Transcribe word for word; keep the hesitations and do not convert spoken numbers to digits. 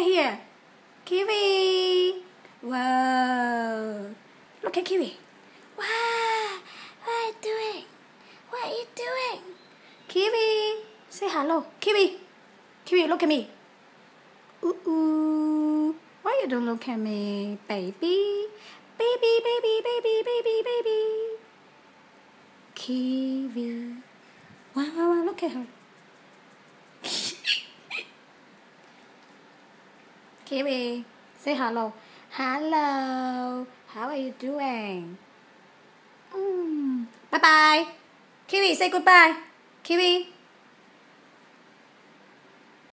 at here. Kiwi. Whoa. Look at Kiwi. Wow. What are you doing? What are you doing? Kiwi. Say hello. Kiwi. Kiwi, look at me. Ooh, ooh. Why you don't look at me, baby? Baby, baby, baby, baby, baby. Kiwi. Wow, wow, wow, look at her. Kiwi, say hello. Hello. How are you doing? Mm. Bye-bye. Kiwi, say goodbye. Kiwi.